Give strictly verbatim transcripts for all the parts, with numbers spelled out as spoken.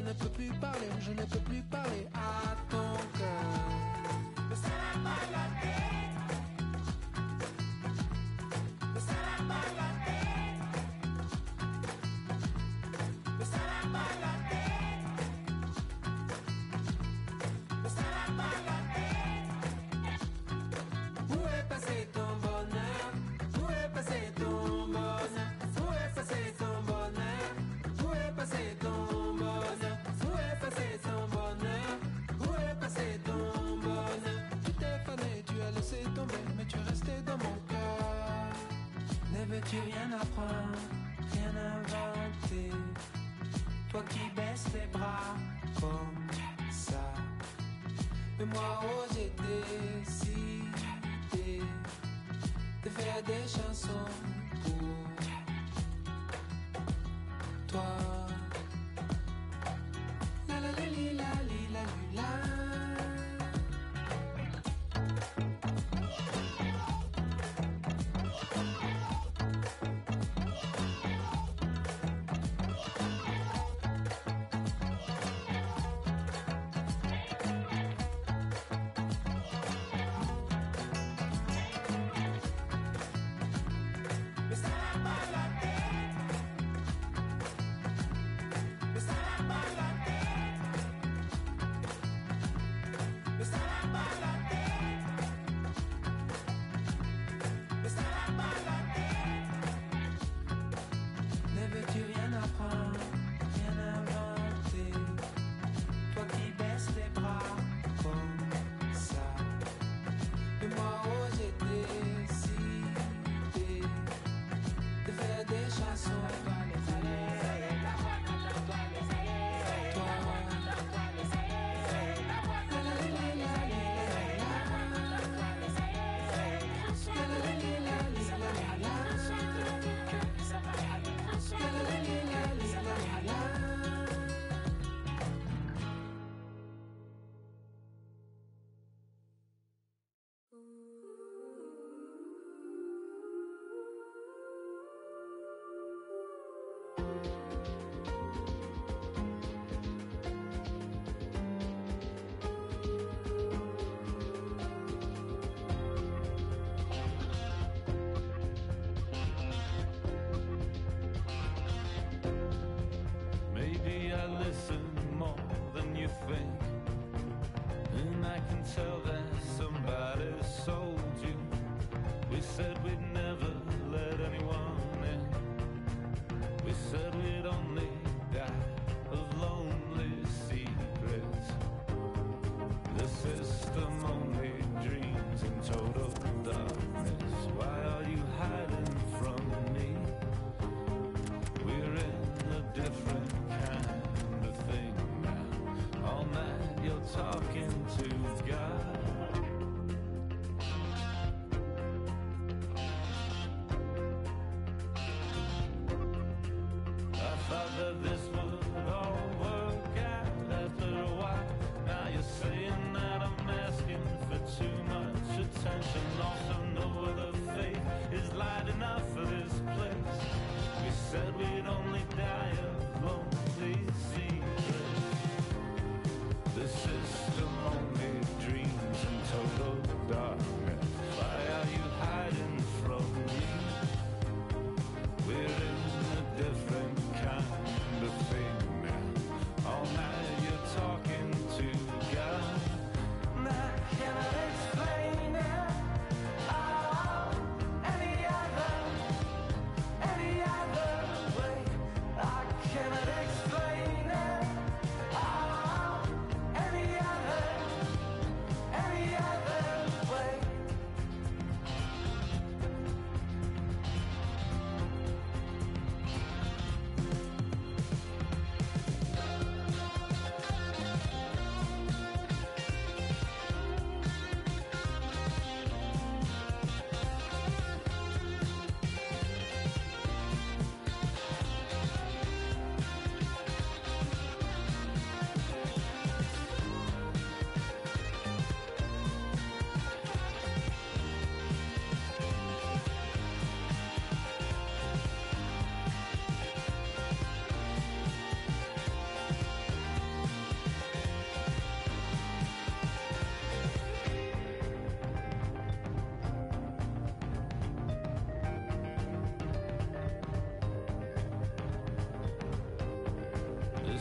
ne peux plus parler, je ne peux plus parler à ton cœur. Me será pas la tête. Me será pas la tête. Me será pas la tête. Me será pas la tête. Où est passé ton bonheur? Où est passé ton bonheur? Où est passé ton bonheur? Où est passé ton bonheur? Où est passé ton bonheur? Où est passé ton bonheur? Tu t'es fané, tu as laissé tomber, mais tu es resté dans mon cœur. Ne veux-tu rien apprendre, rien inventer? Toi qui baisses les bras comme ça. Mais moi, oh, j'ai décidé de faire des chansons pour toi. La la la li la li la li la.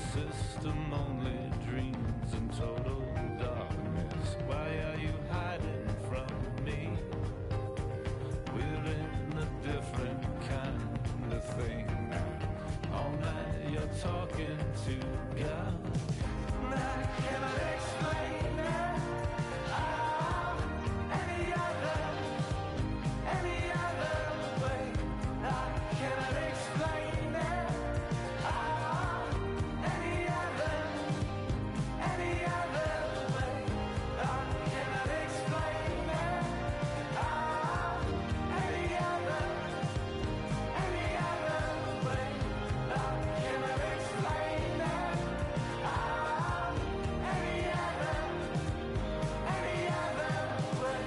system only dreams in total darkness. Why are you hiding from me? We're in a different kind of thing now. All night you're talking to God. I cannot explain it. Oh, any other, any other way. I cannot explain it. Oh, any other, any other way. I cannot explain it. Oh, any other, any other way. I cannot explain it. Oh, any other, any other way.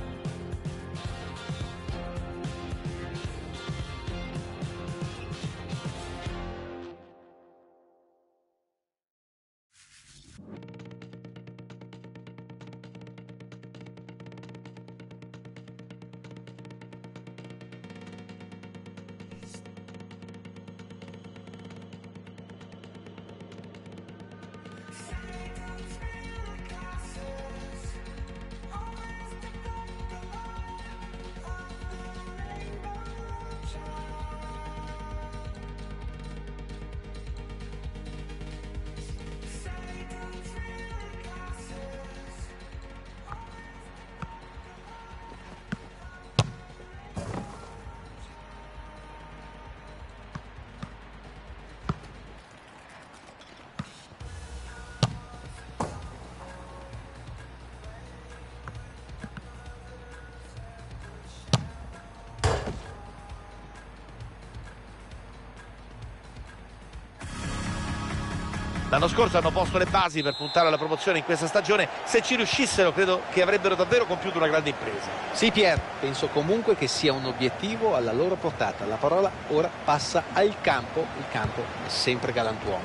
L'anno scorso hanno posto le basi per puntare alla promozione in questa stagione. Se ci riuscissero credo che avrebbero davvero compiuto una grande impresa. Sì, Pier, penso comunque che sia un obiettivo alla loro portata. La parola ora passa al campo. Il campo è sempre galantuomo.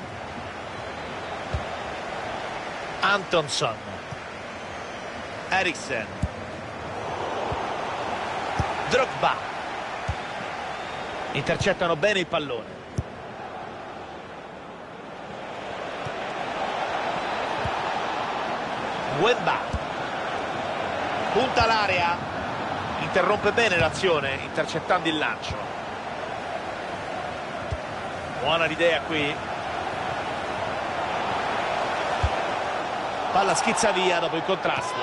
Antonson, Eriksen, Drogba, intercettano bene il pallone. Wemba, punta l'area, interrompe bene l'azione intercettando il lancio. Buona l'idea qui. Palla schizza via dopo il contrasto.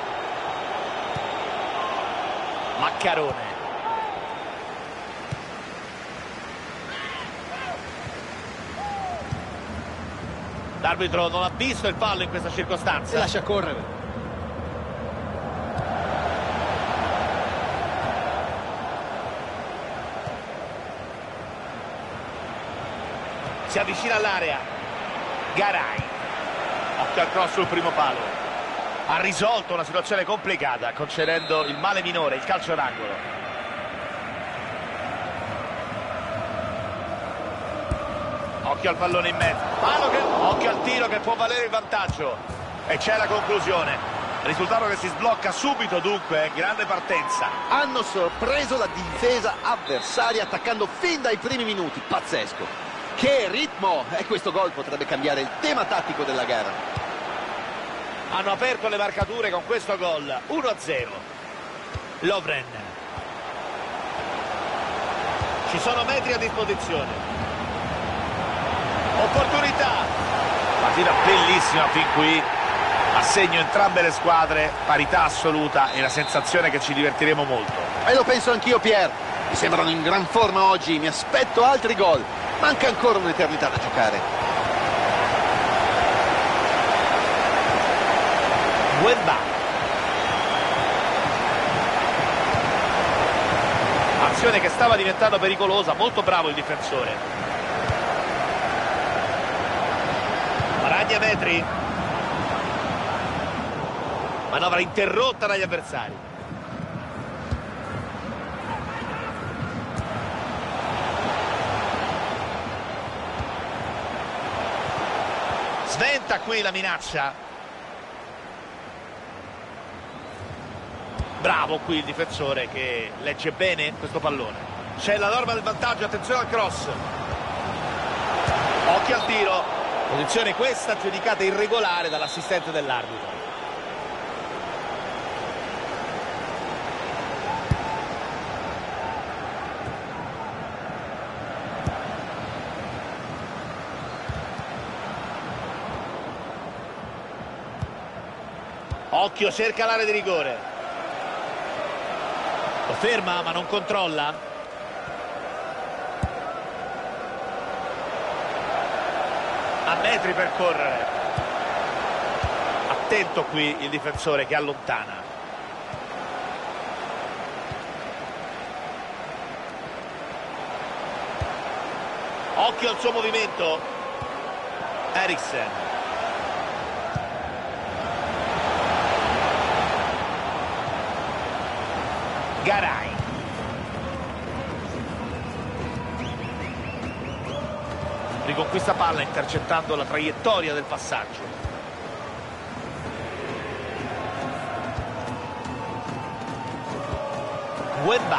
Maccarone. L'arbitro non ha visto il fallo in questa circostanza. E lascia correre. Si avvicina all'area. Garay. Occhio al cross sul primo palo. Ha risolto una situazione complicata concedendo il male minore, il calcio d'angolo. Occhio al pallone in mezzo. Palo che... Occhio al tiro che può valere il vantaggio. E c'è la conclusione. Risultato che si sblocca subito, dunque, grande partenza. Hanno sorpreso la difesa avversaria attaccando fin dai primi minuti. Pazzesco. Che ritmo! E questo gol potrebbe cambiare il tema tattico della gara. Hanno aperto le marcature con questo gol. uno a zero. Lovren. Ci sono metri a disposizione. Opportunità. Partita bellissima fin qui. A segno entrambe le squadre, parità assoluta e la sensazione che ci divertiremo molto. E lo penso anch'io, Pier. Mi sembrano in gran forma oggi. Mi aspetto altri gol. Manca ancora un'eternità da giocare. Wemba. Azione che stava diventando pericolosa. Molto bravo il difensore. Guadagna metri. Manovra interrotta dagli avversari. Sventa qui la minaccia. Bravo qui il difensore che legge bene questo pallone. C'è la norma del vantaggio, attenzione al cross. Occhio al tiro. Posizione questa giudicata irregolare dall'assistente dell'arbitro. Occhio, cerca l'area di rigore. Lo ferma ma non controlla. A metri per correre. Attento qui il difensore che allontana. Occhio al suo movimento. Eriksen. Garay. Riconquista palla intercettando la traiettoria del passaggio. Wemba.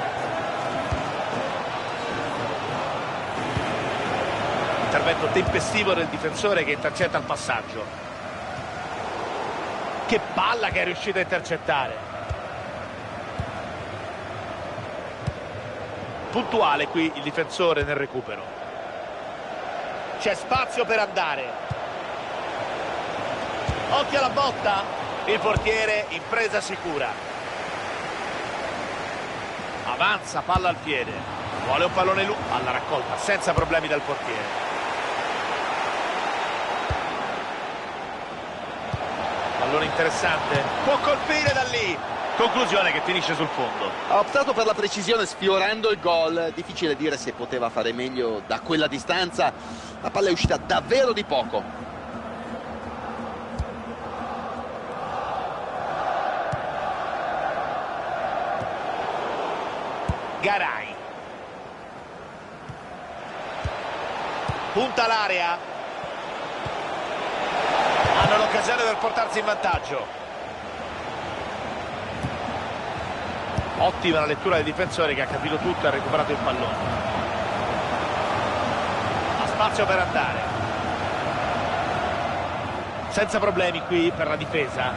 Intervento tempestivo del difensore che intercetta il passaggio. Che palla che è riuscito a intercettare. Puntuale qui il difensore nel recupero. C'è spazio per andare. Occhio alla botta. Il portiere in presa sicura. Avanza, palla al piede. Vuole un pallone lungo. Alla raccolta senza problemi dal portiere. Pallone interessante. Può colpire da lì. Conclusione che finisce sul fondo. Ha optato per la precisione sfiorando il gol. Difficile dire se poteva fare meglio da quella distanza. La palla è uscita davvero di poco. Garay. Punta l'area. Hanno l'occasione per portarsi in vantaggio. Ottima la lettura del difensore che ha capito tutto e ha recuperato il pallone. Ha spazio per andare. Senza problemi qui per la difesa.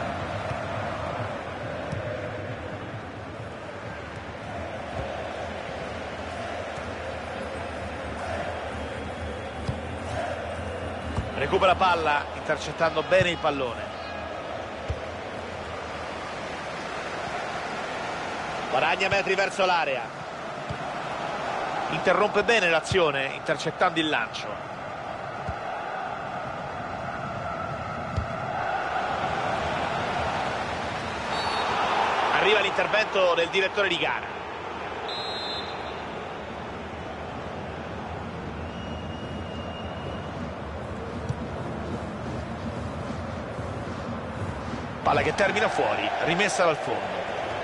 Recupera palla intercettando bene il pallone. Guadagna metri verso l'area. Interrompe bene l'azione intercettando il lancio. Arriva l'intervento del direttore di gara. Palla che termina fuori, rimessa dal fondo.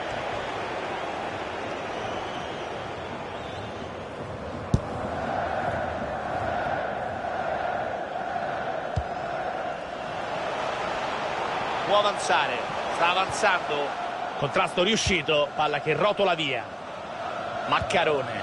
Può avanzare, sta avanzando, contrasto riuscito, palla che rotola via. Maccarone.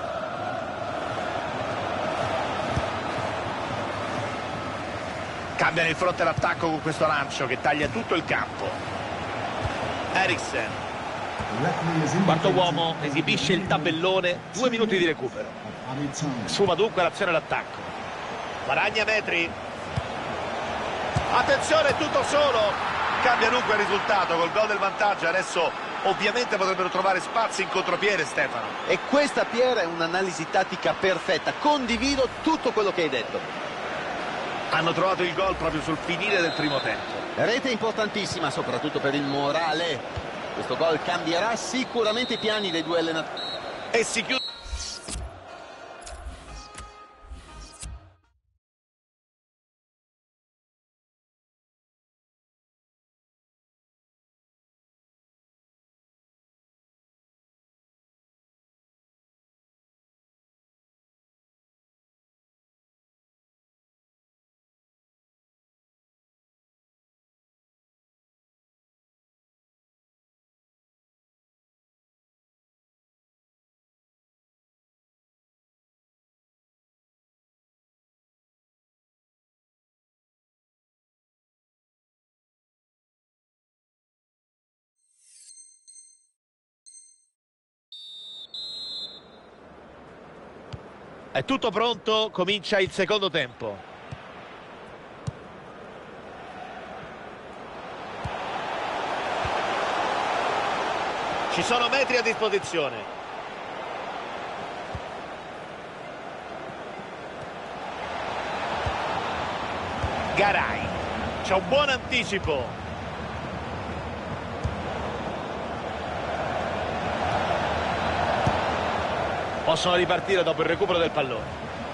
Cambiano il fronte d'attacco con questo lancio che taglia tutto il campo. Eriksen. Quarto uomo, esibisce il tabellone, due minuti di recupero. Sfuma dunque l'azione d'attacco. Guadagna metri. Attenzione, tutto solo. Cambia dunque il risultato col gol del vantaggio. Adesso ovviamente potrebbero trovare spazi in contropiede, Stefano. E questa, Piera, è un'analisi tattica perfetta. Condivido tutto quello che hai detto. Hanno trovato il gol proprio sul finire del primo tempo. Rete importantissima soprattutto per il morale. Questo gol cambierà sicuramente i piani dei due allenatori. E si chiude. È tutto pronto, comincia il secondo tempo. Ci sono metri a disposizione. Garay, c'è un buon anticipo. Possono ripartire dopo il recupero del pallone.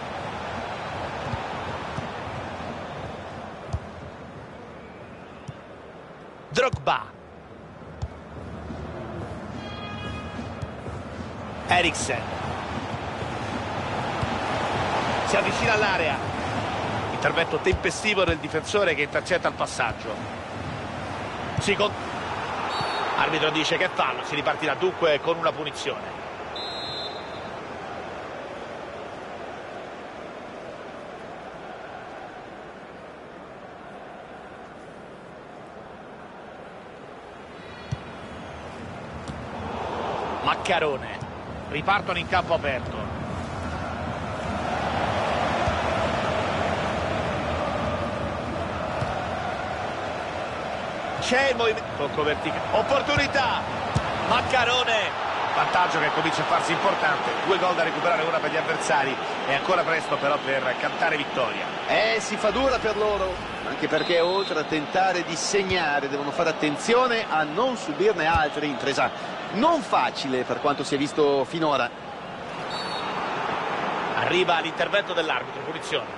Drogba. Eriksen. Si avvicina all'area. Intervento tempestivo del difensore che intercetta il passaggio. Si con... Arbitro dice che è fallo, si ripartirà dunque con una punizione. Maccarone, ripartono in campo aperto. C'è il movimento, tocco verticale, opportunità, Maccarone, vantaggio che comincia a farsi importante, due gol da recuperare ora per gli avversari, è ancora presto però per cantare vittoria. Eh, si fa dura per loro, anche perché oltre a tentare di segnare devono fare attenzione a non subirne altri, impresa non facile per quanto si è visto finora. Arriva l'intervento dell'arbitro, punizione.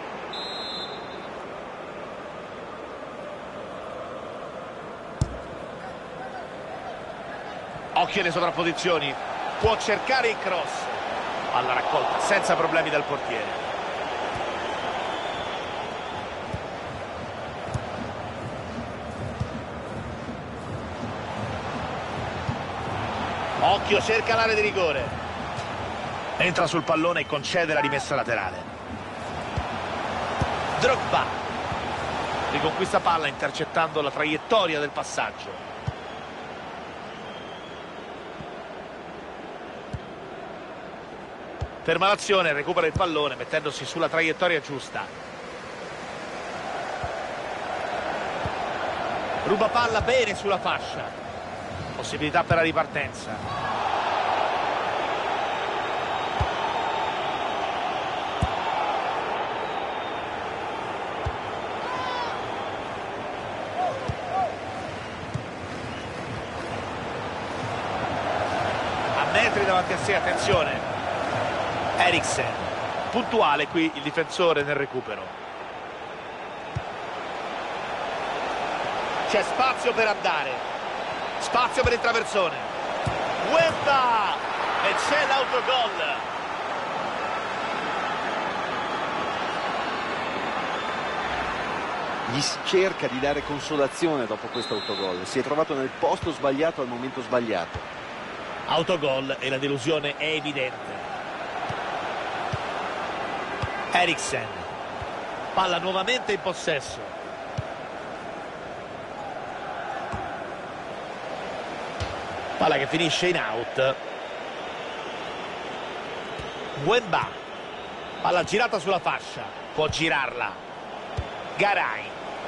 Occhio alle sovrapposizioni, può cercare il cross, alla raccolta senza problemi dal portiere. Occhio, cerca l'area di rigore. Entra sul pallone e concede la rimessa laterale. Drogba. Riconquista palla intercettando la traiettoria del passaggio. Ferma l'azione, recupera il pallone mettendosi sulla traiettoria giusta. Ruba palla bene sulla fascia. Possibilità per la ripartenza. A metri davanti a sé, attenzione. Eriksen, puntuale qui il difensore nel recupero. C'è spazio per andare. Spazio per il traversone. Wemba! E c'è l'autogol. Gli si cerca di dare consolazione dopo questo autogol. Si è trovato nel posto sbagliato al momento sbagliato. Autogol e la delusione è evidente. Eriksen. Palla nuovamente in possesso. Palla che finisce in out. Wemba. Palla girata sulla fascia. Può girarla. Garay.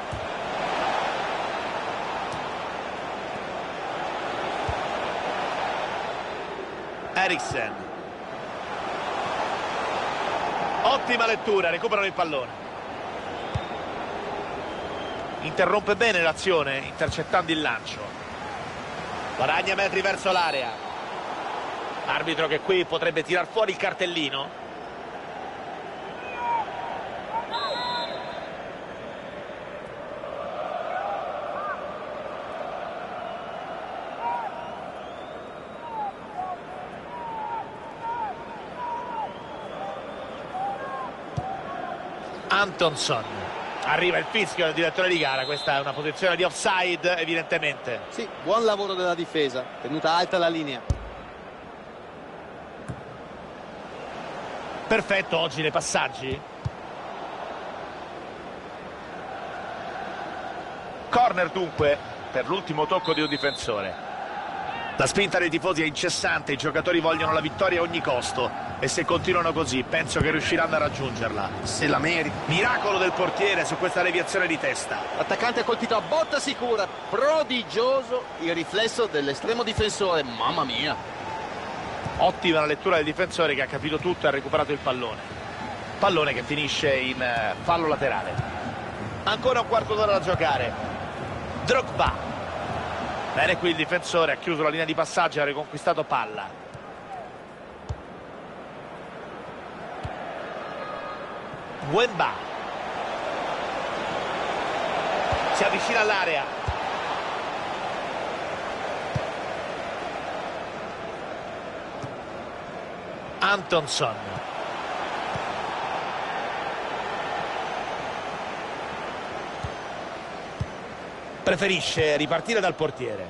Eriksen. Ottima lettura, recuperano il pallone. Interrompe bene l'azione, intercettando il lancio. Guadagna metri verso l'area. Arbitro che qui potrebbe tirar fuori il cartellino. Antonson. Arriva il fischio del direttore di gara, questa è una posizione di offside evidentemente. Sì, buon lavoro della difesa, tenuta alta la linea. Perfetto oggi nei passaggi. Corner dunque per l'ultimo tocco di un difensore. La spinta dei tifosi è incessante, i giocatori vogliono la vittoria a ogni costo e se continuano così penso che riusciranno a raggiungerla. Se la merita. Miracolo del portiere su questa deviazione di testa. L'attaccante ha colpito a botta sicura, prodigioso il riflesso dell'estremo difensore, mamma mia. Ottima la lettura del difensore che ha capito tutto e ha recuperato il pallone. Pallone che finisce in eh, fallo laterale. Ancora un quarto d'ora da giocare. Drogba. Bene qui il difensore, ha chiuso la linea di passaggio e ha riconquistato palla. Wemba si avvicina all'area. Antonson. Preferisce ripartire dal portiere.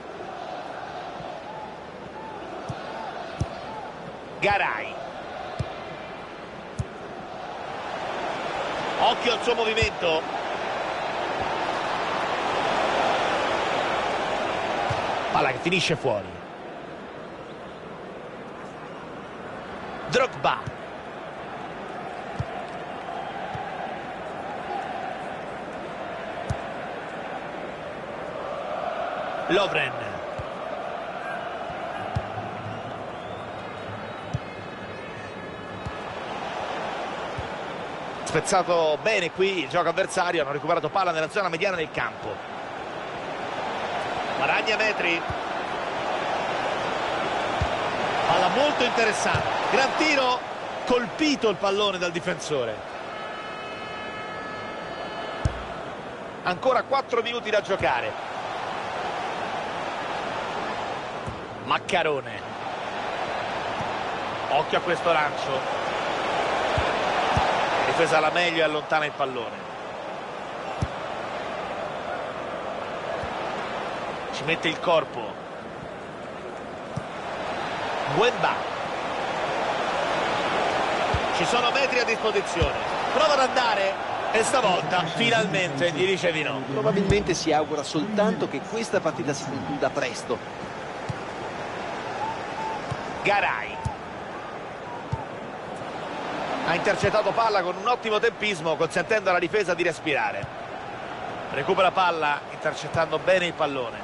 Garay. Occhio al suo movimento. Palla che finisce fuori. Drogba. Lovren. Spezzato bene qui il gioco avversario, hanno recuperato palla nella zona mediana del campo. Guadagna metri. Palla molto interessante. Gran tiro, colpito il pallone dal difensore. Ancora quattro minuti da giocare. Maccarone. Occhio a questo lancio. Difesa alla meglio e allontana il pallone. Ci mette il corpo. Wemba. Ci sono metri a disposizione. Prova ad andare e stavolta finalmente gli dice di no. Probabilmente si augura soltanto che questa partita si concluda presto. Garay. Ha intercettato palla con un ottimo tempismo, consentendo alla difesa di respirare. Recupera palla intercettando bene il pallone.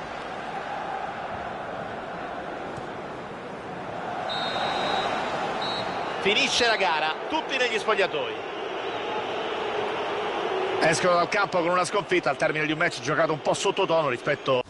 Finisce la gara, tutti negli spogliatoi. Escono dal campo con una sconfitta al termine di un match giocato un po' sottotono rispetto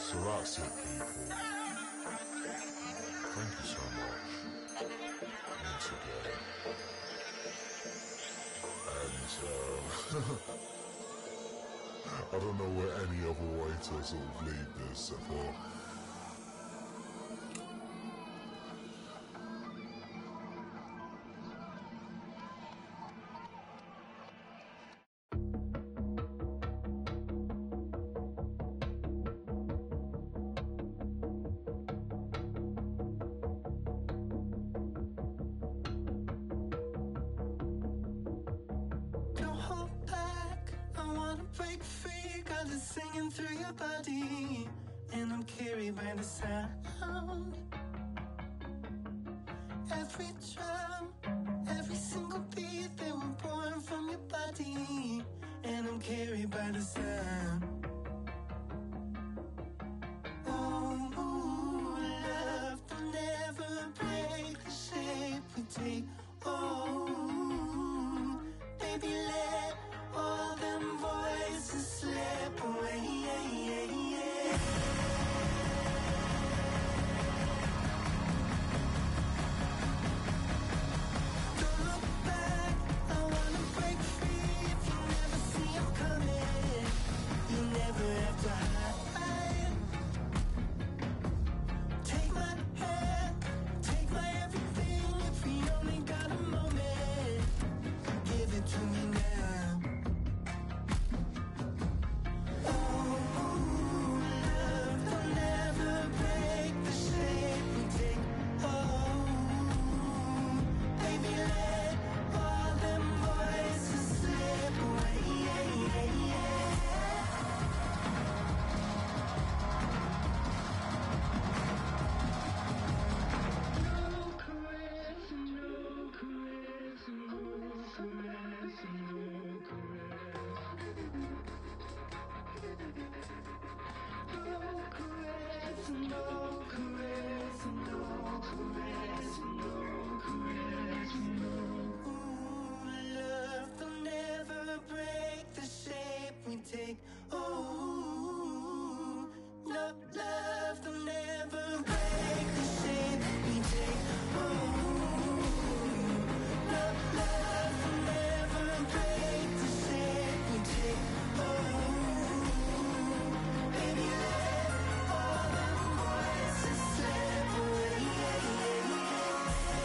So that's it, people. Thank you so much. Once again. And, uh, I don't know where any other way to sort of lead this, but singing through your body, and I'm carried by the sound. Every drum, every single beat, they were born from your body, and I'm carried by the sound. Oh, love will never break the shape we take. Oh, baby, let all them voices slip away. Don't look back, I wanna break free. If you never see I'm coming, you never have to hide. Take my hand, take my everything. If we only got a moment, give it to me now. Take, oh, no, love will never break the shape we take. Oh, no, love will never break the shape we take. Oh, baby, let all the voices slip away.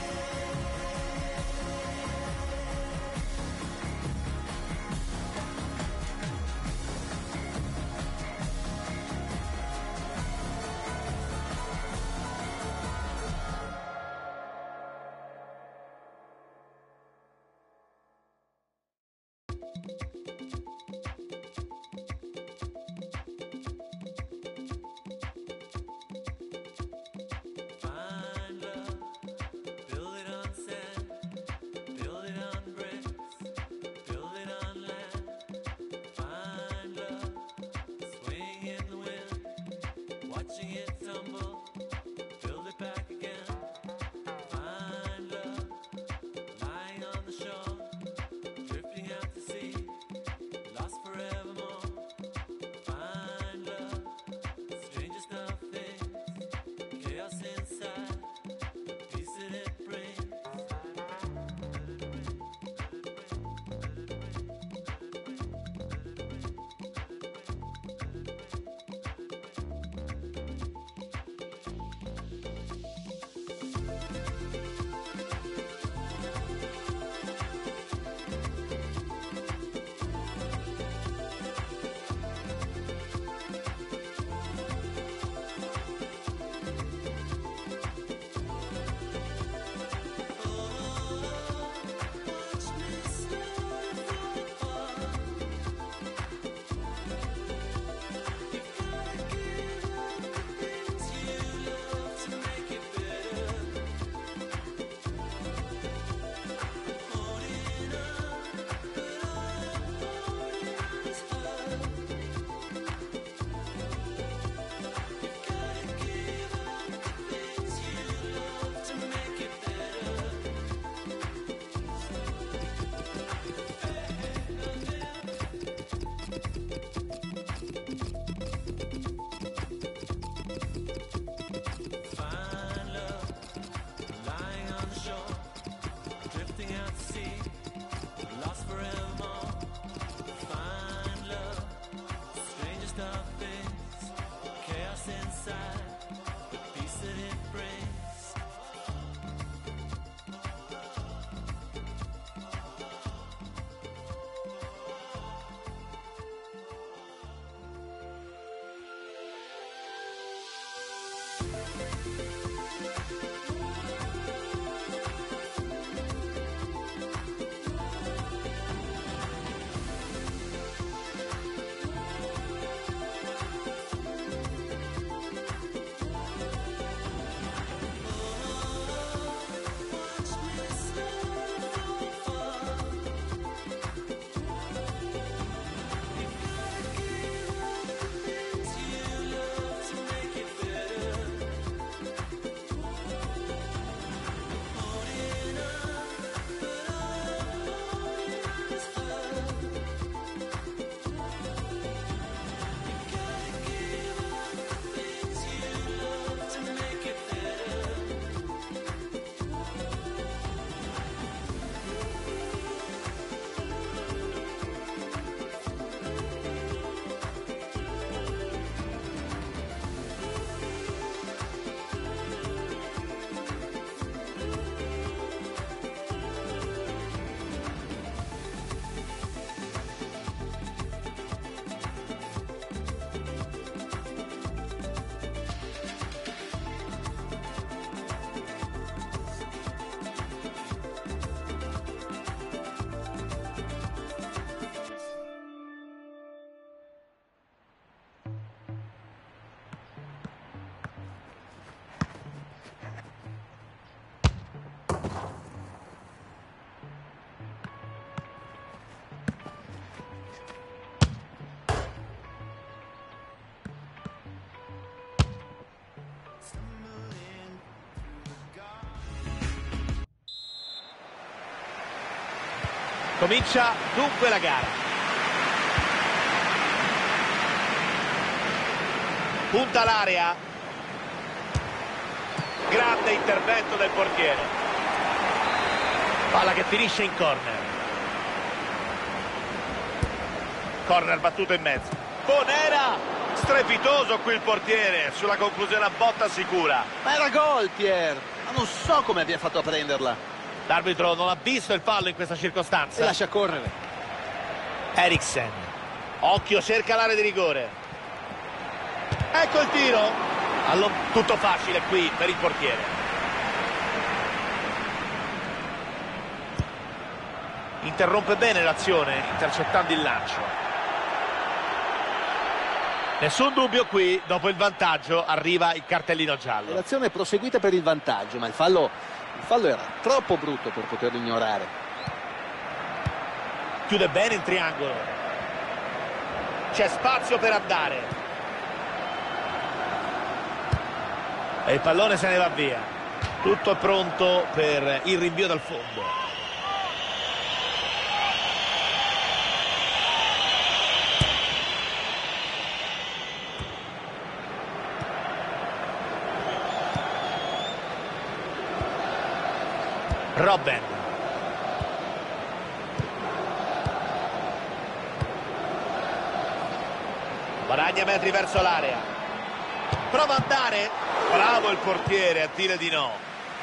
Comincia dunque la gara. Punta l'area. Grande intervento del portiere. Palla che finisce in corner. Corner battuto in mezzo. Bonera! Strepitoso qui il portiere sulla conclusione a botta sicura. Ma era gol, Pier. Ma non so come abbia fatto a prenderla. L'arbitro non ha visto il fallo in questa circostanza. E lascia correre. Eriksen. Occhio, cerca l'area di rigore. Ecco il tiro. Allo... Tutto facile qui per il portiere. Interrompe bene l'azione, intercettando il lancio. Nessun dubbio qui, dopo il vantaggio arriva il cartellino giallo. L'azione è proseguita per il vantaggio, ma il fallo, il fallo era troppo brutto per poterlo ignorare. Chiude bene il triangolo. C'è spazio per andare. E il pallone se ne va via. Tutto è pronto per il rinvio dal fondo. Robben. Guadagna metri verso l'area. Prova ad andare. Bravo il portiere a dire di no.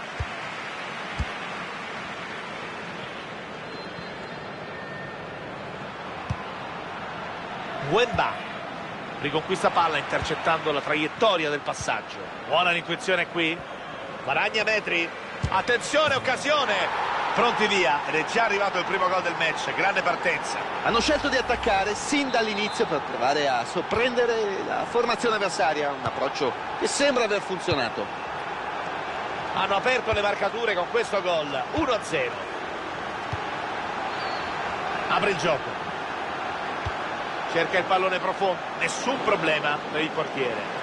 Wemba riconquista palla intercettando la traiettoria del passaggio. Buona l'intuizione qui. Guadagna metri. Attenzione, occasione. Pronti via. Ed è già arrivato il primo gol del match. Grande partenza. Hanno scelto di attaccare sin dall'inizio per provare a sorprendere la formazione avversaria. Un approccio che sembra aver funzionato. Hanno aperto le marcature con questo gol. uno a zero. Apre il gioco. Cerca il pallone profondo. Nessun problema per il portiere.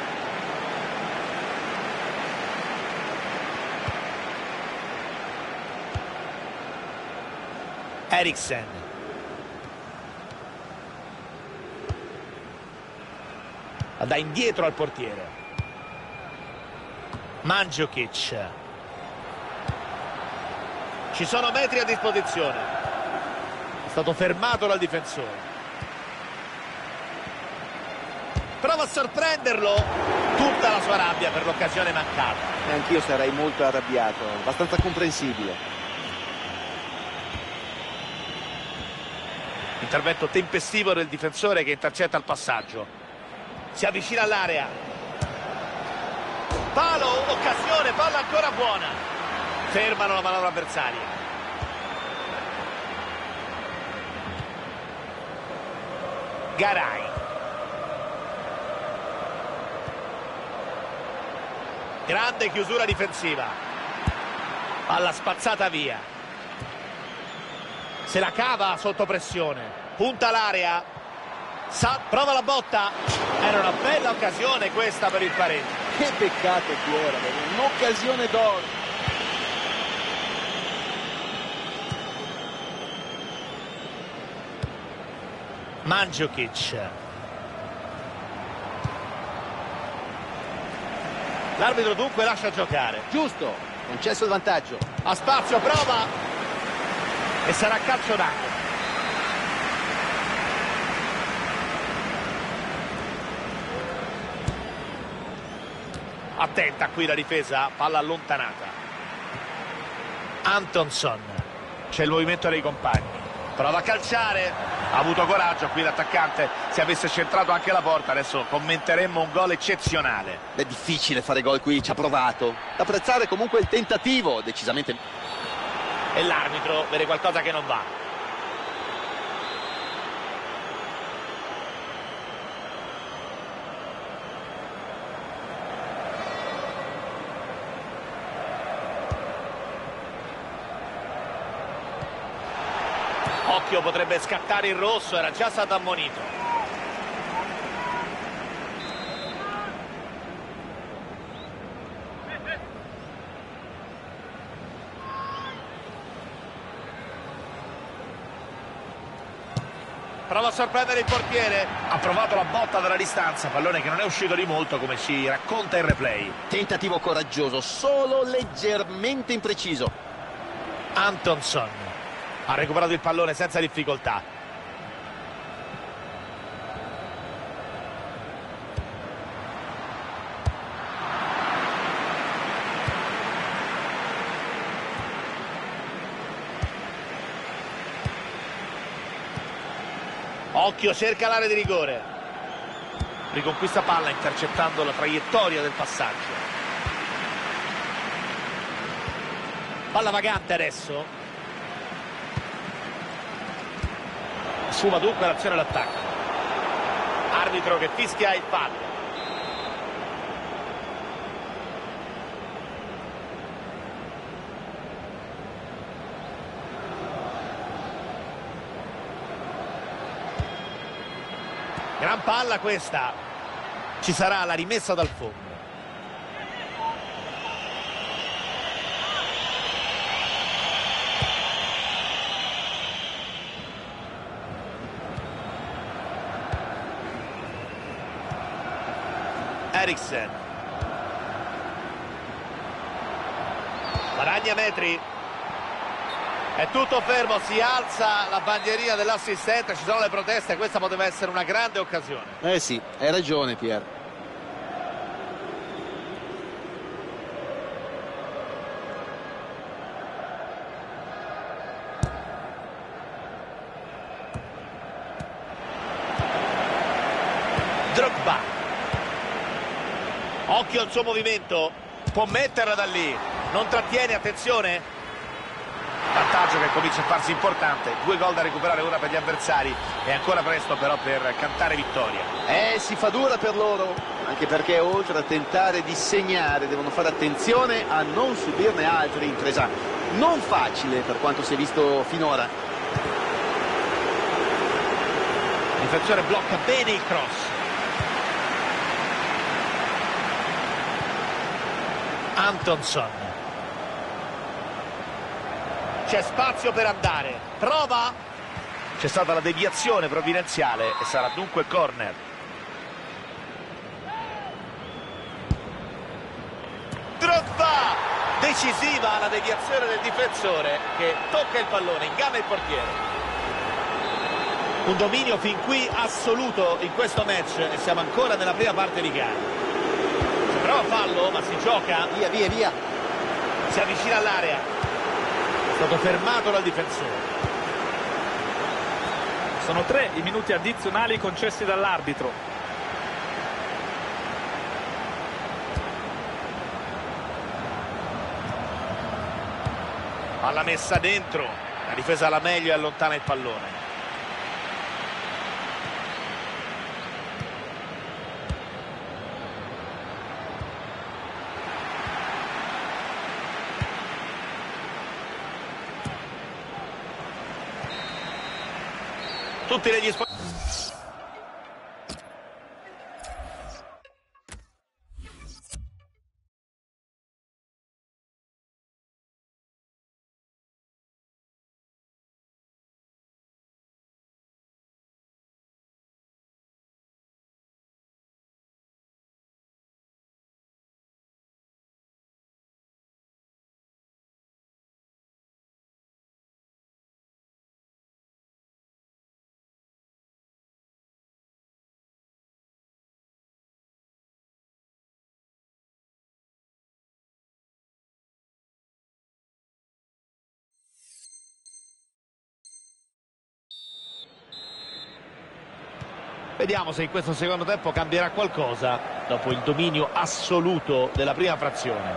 Eriksen. La dà indietro al portiere. Mandžukić. Ci sono metri a disposizione. È stato fermato dal difensore. Prova a sorprenderlo. Tutta la sua rabbia per l'occasione mancata. E anch'io sarei molto arrabbiato, abbastanza comprensibile. Intervento tempestivo del difensore che intercetta il passaggio. Si avvicina all'area. Palo, occasione, palla ancora buona. Fermano la manovra avversaria. Garay. Grande chiusura difensiva. Palla spazzata via. Se la cava sotto pressione. Punta l'area. Sa, prova la botta. Era una bella occasione questa per il pareggio. Che peccato che era, un'occasione d'oro. Mandžukić. L'arbitro dunque lascia giocare. Giusto, concesso il vantaggio. Ha spazio, prova. E sarà calcio d'angolo. Attenta qui la difesa, palla allontanata. Antonsson. C'è il movimento dei compagni. Prova a calciare. Ha avuto coraggio qui l'attaccante. Se avesse centrato anche la porta, adesso commenteremmo un gol eccezionale. È difficile fare gol qui, ci ha provato. Da apprezzare comunque il tentativo, decisamente. E l'arbitro vede qualcosa che non va. Occhio, potrebbe scattare il rosso, era già stato ammonito. Prova a sorprendere il portiere. Ha provato la botta dalla distanza, pallone che non è uscito di molto come ci racconta il replay. Tentativo coraggioso, solo leggermente impreciso. Antonsson. Ha recuperato il pallone senza difficoltà. Occhio, cerca l'area di rigore. Riconquista palla intercettando la traiettoria del passaggio. Palla vagante adesso. Sfuma dunque l'azione all'attacco. Arbitro che fischia il fallo. Gran palla questa. Ci sarà la rimessa dal fondo. Eriksen. Guadagna metri. È tutto fermo, si alza la bandierina dell'assistente, ci sono le proteste, questa poteva essere una grande occasione. Eh sì, hai ragione Pier. Drogba. Occhio al suo movimento, può metterla da lì, non trattiene, attenzione. Vantaggio che comincia a farsi importante, due gol da recuperare ora per gli avversari, è ancora presto però per cantare vittoria. Eh, si fa dura per loro, anche perché oltre a tentare di segnare devono fare attenzione a non subirne altri, impresa non facile per quanto si è visto finora. Il difensore blocca bene il cross. Antonsson. C'è spazio per andare. Prova. C'è stata la deviazione provvidenziale e sarà dunque corner. Drogba. Decisiva la deviazione del difensore che tocca il pallone, inganna il portiere. Un dominio fin qui assoluto in questo match e siamo ancora nella prima parte di gara. Prova fallo, ma si gioca. Via, via, via. Si avvicina all'area. È stato fermato dal difensore. Sono tre i minuti addizionali concessi dall'arbitro. Alla messa dentro, la difesa alla meglio e allontana il pallone. Tutti negli spazio. Vediamo se in questo secondo tempo cambierà qualcosa dopo il dominio assoluto della prima frazione.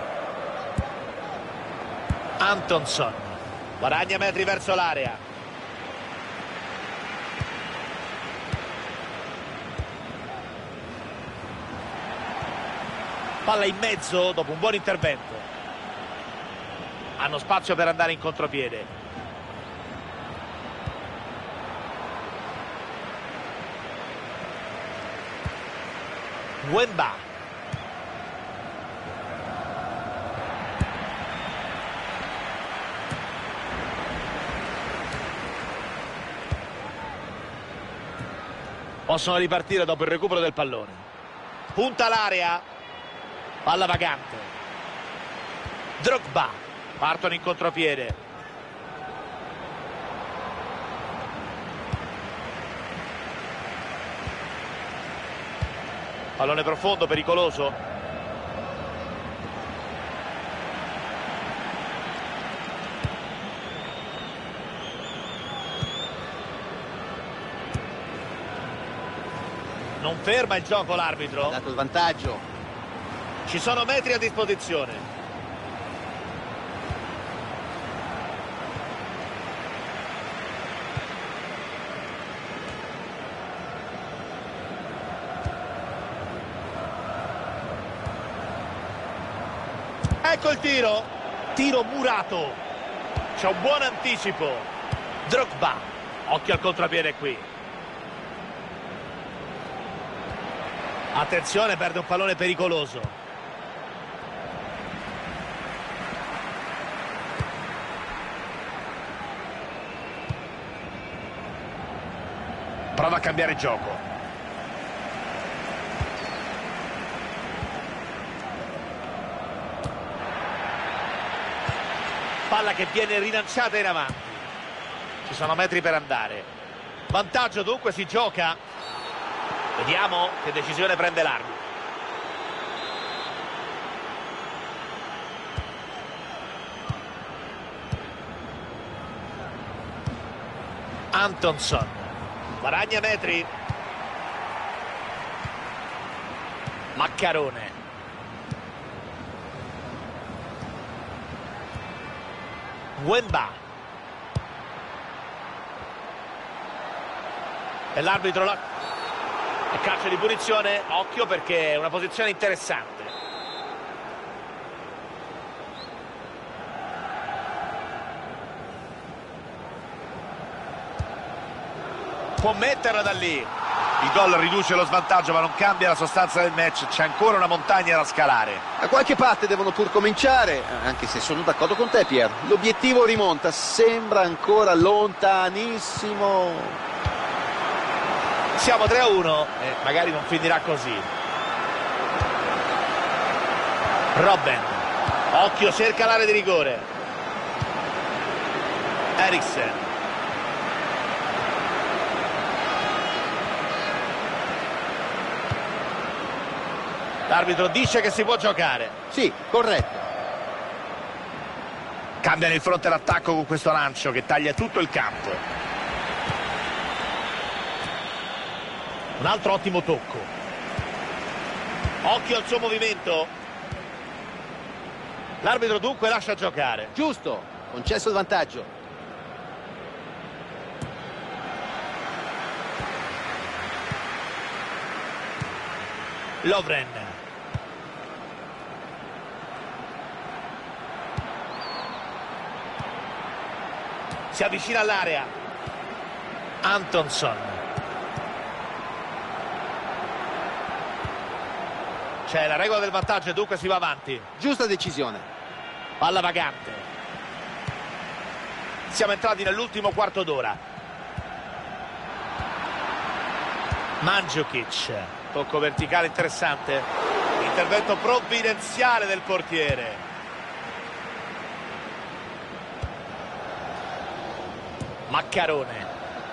Antonson guadagna metri verso l'area. Palla in mezzo dopo un buon intervento. Hanno spazio per andare in contropiede. Wemba. Possono ripartire dopo il recupero del pallone. Punta l'area. Palla vagante. Drogba. Partono in contropiede. Pallone profondo, pericoloso. Non ferma il gioco l'arbitro. Ha dato il vantaggio. Ci sono metri a disposizione. Ecco il tiro, tiro murato, c'è un buon anticipo. Drogba, occhio al contropiede qui. Attenzione, perde un pallone pericoloso. Prova a cambiare gioco. Palla che viene rilanciata in avanti. Ci sono metri per andare. Vantaggio dunque, si gioca. Vediamo che decisione prende l'arbitro. Antonson guadagna metri. Maccarone. Wemba. E l'arbitro la... E calcio di punizione. Occhio perché è una posizione interessante. Può metterla da lì. Il gol riduce lo svantaggio ma non cambia la sostanza del match. C'è ancora una montagna da scalare. Da qualche parte devono pur cominciare, anche se sono d'accordo con te, Pier. L'obiettivo rimonta, sembra ancora lontanissimo. Siamo tre a uno e magari non finirà così. Robben. Occhio, cerca l'area di rigore. Eriksen. L'arbitro dice che si può giocare. Sì, corretto. Cambiano il fronte all'attacco con questo lancio che taglia tutto il campo. Un altro ottimo tocco. Occhio al suo movimento. L'arbitro dunque lascia giocare. Giusto. concesso il vantaggio. Lovren. Si avvicina all'area. Antonson. C'è la regola del vantaggio e dunque si va avanti. Giusta decisione. Palla vagante. Siamo entrati nell'ultimo quarto d'ora. Mandžukić. Tocco verticale interessante. Intervento provvidenziale del portiere. Maccarone.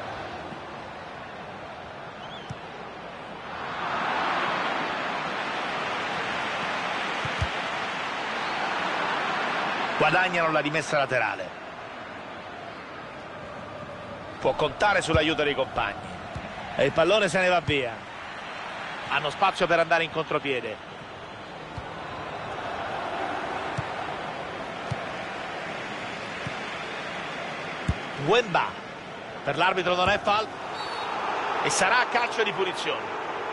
Guadagnano la rimessa laterale. Può contare sull'aiuto dei compagni. E il pallone se ne va via. Hanno spazio per andare in contropiede. Wemba. Per l'arbitro non è fallo. E sarà calcio di punizione.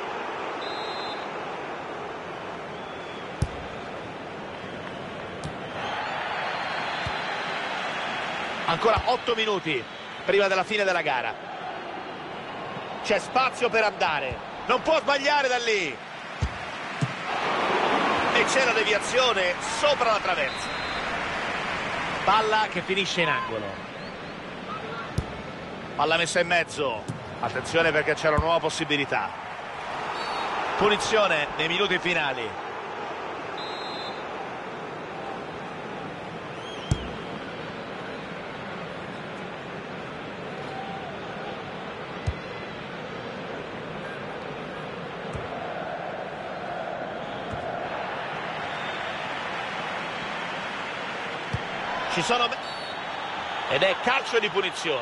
Ancora otto minuti prima della fine della gara. C'è spazio per andare. Non può sbagliare da lì. E c'è la deviazione sopra la traversa. Palla che finisce in angolo. Palla messa in mezzo. Attenzione perché c'è una nuova possibilità. Punizione nei minuti finali. Ci sono... ed è calcio di punizione.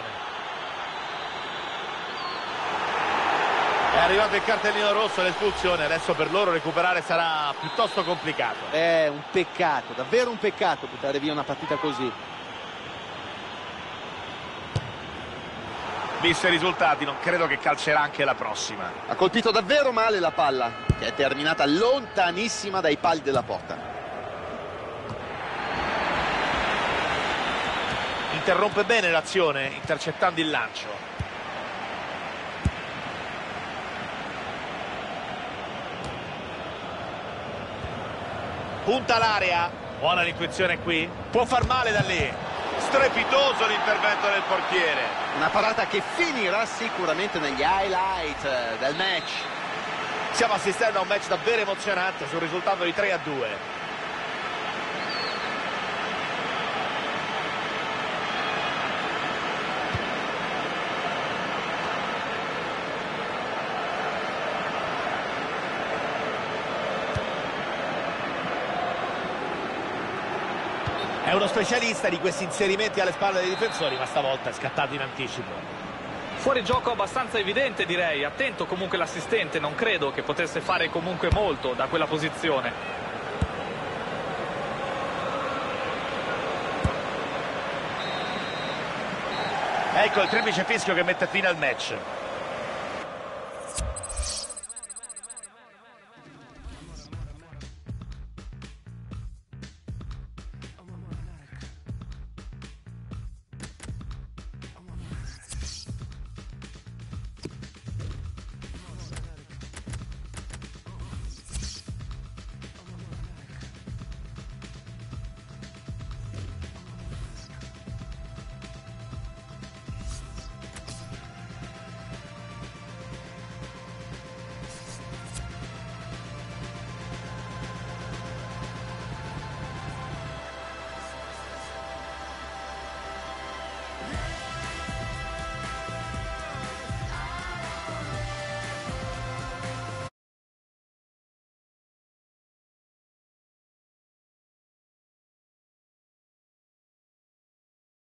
È arrivato il cartellino rosso, l'espulsione. Adesso per loro recuperare sarà piuttosto complicato. È un peccato, davvero un peccato buttare via una partita così. Visto i risultati, non credo che calcerà anche la prossima. Ha colpito davvero male la palla, che è terminata lontanissima dai pali della porta. Interrompe bene l'azione, intercettando il lancio. Punta l'area. Buona l'intuizione qui. Può far male da lì. Strepitoso l'intervento del portiere. Una parata che finirà sicuramente negli highlight del match. Stiamo assistendo a un match davvero emozionante sul risultato di tre a due. È uno specialista di questi inserimenti alle spalle dei difensori, ma stavolta è scattato in anticipo. Fuori gioco abbastanza evidente, direi. Attento comunque l'assistente, non credo che potesse fare comunque molto da quella posizione. Ecco il triplice fischio che mette fine al match.